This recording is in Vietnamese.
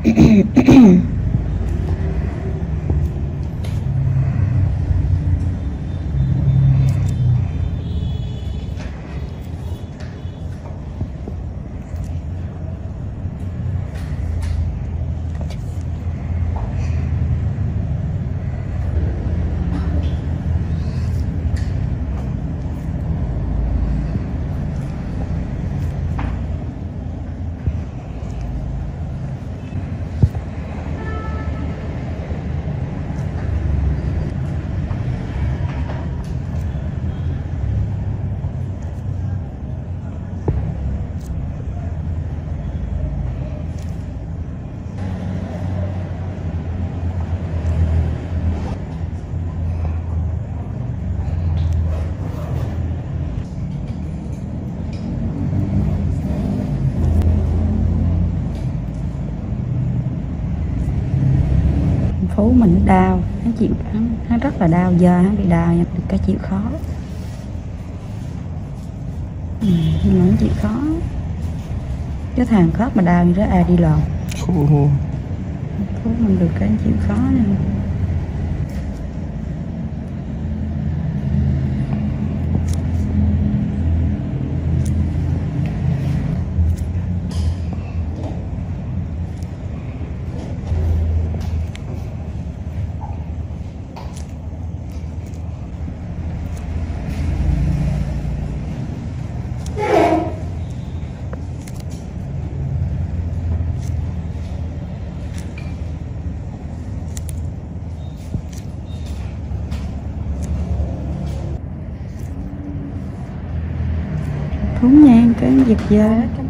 Phú mình đau, hắn chịu hắn rất là đau, giờ hắn bị đau nha, cái chịu khó. Nhưng mà hắn chịu khó. Cái thằng khớp mà đau như đó ai đi lòn. Phú mình được cái chịu khó nha. Thúng nha, cái giật dơ.